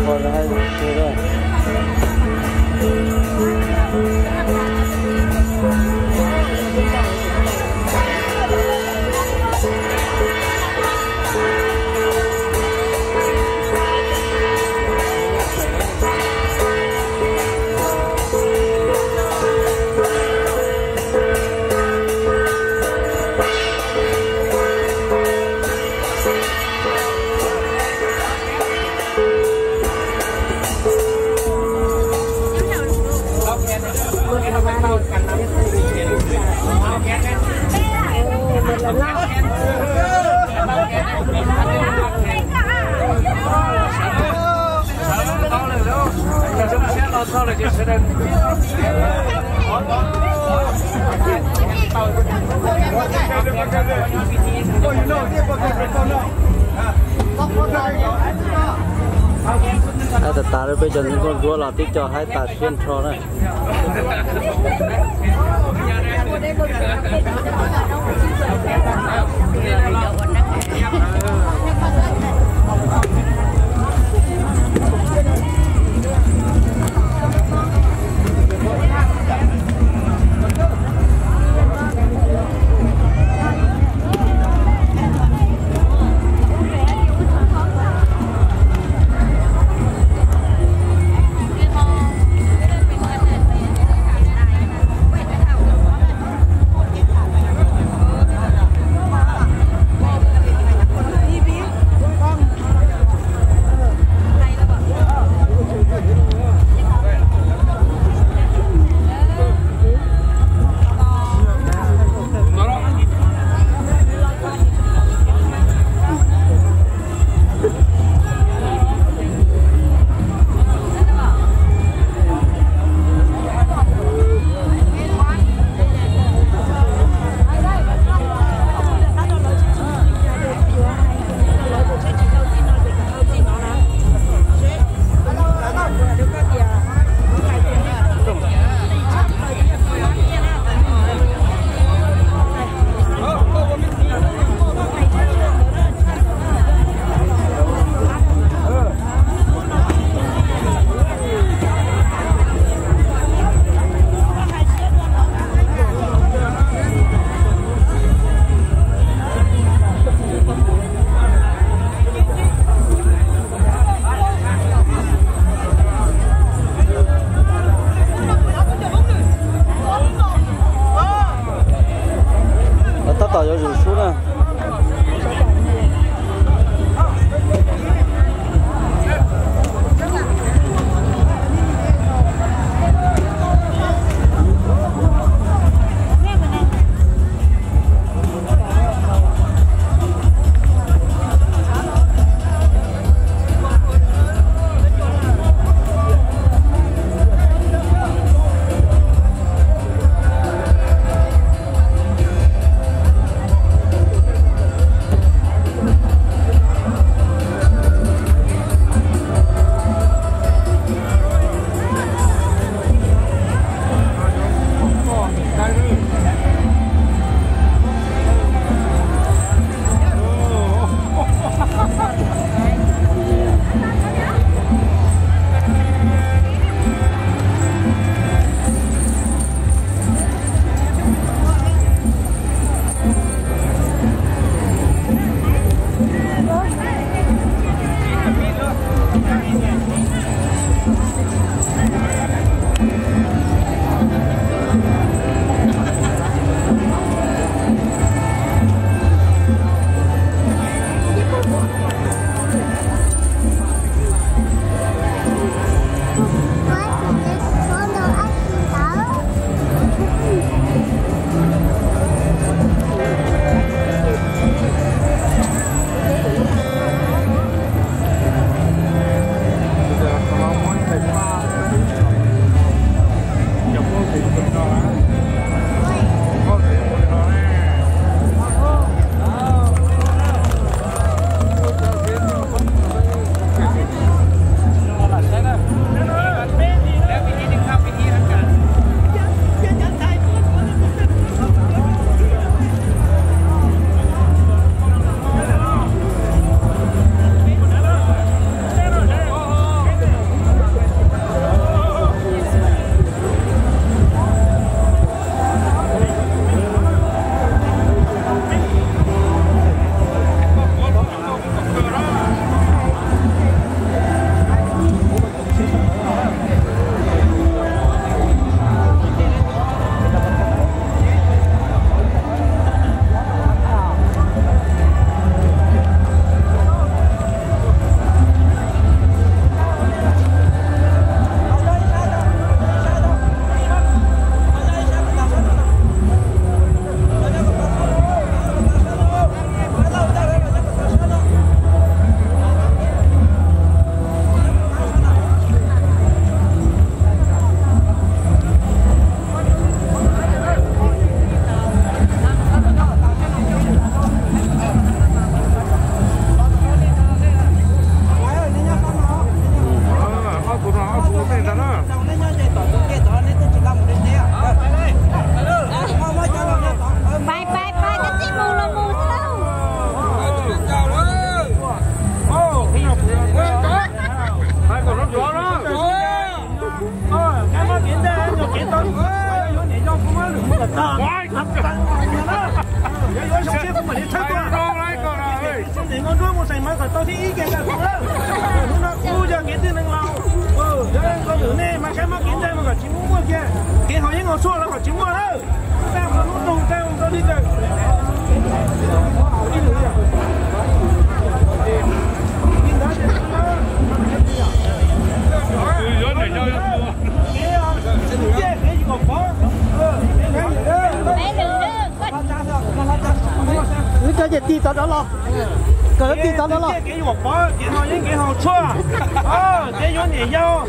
còn hai thứ rồi. Ta bây giờ những con rùa là tích cho hai ta xuyên trò này. áp tăng nữa vậy rồi xong chưa cũng phải đi chơi qua xong thì ngon ruộng một sành mới còn tôi thì ý kiến là không đâu nó khu giờ kiến tiền năng lâu đấy con thử nè mà cái mà kiến đây mà còn chỉ mua kia kiến họ những ngồi xua là còn chỉ mua đâu tao mà nó tung tao tao đi chơi 你这就地找着了，个地找着了。 给我包，给好人给好错，给有点腰，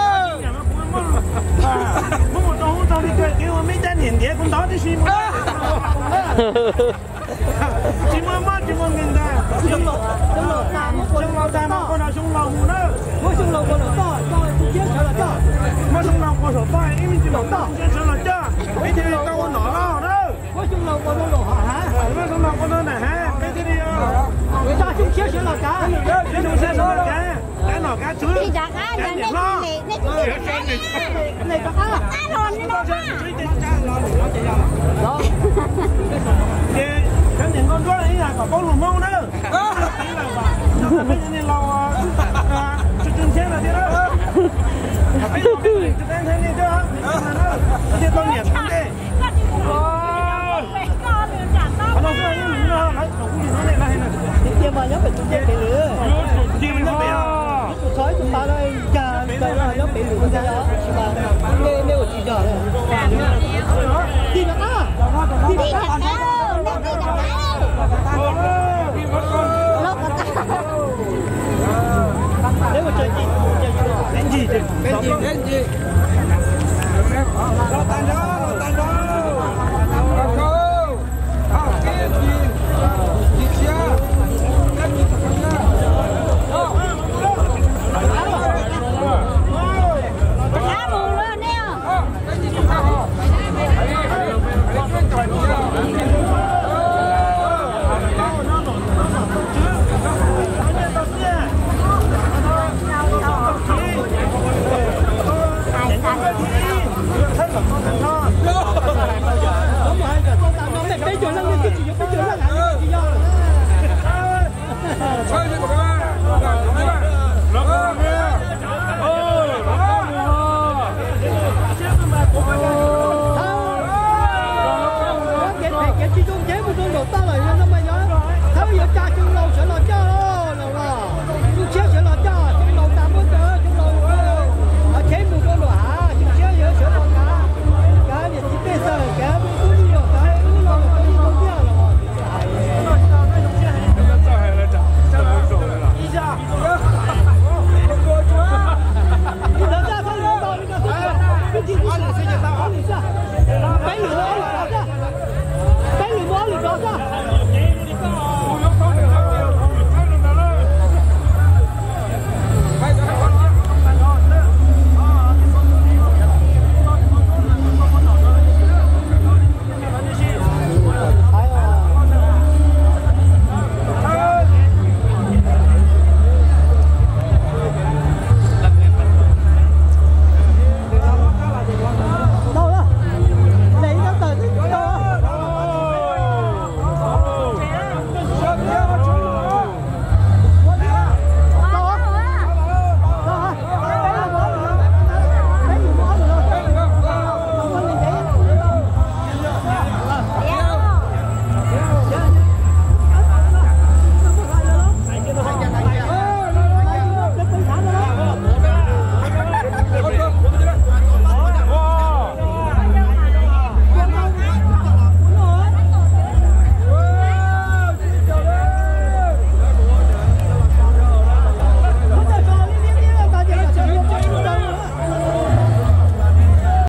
我懂道理个，给我没得年年，我到底是么？chỉ mua mình đây, chúng lao ta mà con nào chúng lao nữa, 我上楼过了到，到不接车了到， mà chúng lao qua sổ tay, em mình chỉ lao ta,接车了จ้า, mấy thế này tao còn nỏ lao đó, 我上楼过了路哈， mà chúng lao qua đó này ha, mấy thế này 我家中接车了家， cái chúng xe nó cái nỏ cá chuối, đi đặt á, cái để nhẹ lo, 那个啊， cá ròn đi đâu á. đó, cái những con rối ấy là có con lùn mông nữa, mấy thế này lao chừng xe là thế đó. Bây giờ mình tự nhiên thế này chứ thì tôi nhận thế nó nói những nó nói cũng gì nó này này tiền mà nhớ phải chúng ta bị lừa, tiền nó bị tôi nói chúng ta đây cha cha nhớ bị lừa ra đó, mà nếu chỉ giờ đây, tiền là á, tiền là